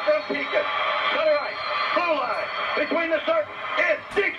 from Pekin. To the right. Blue line. Between the circles. It's Deacon.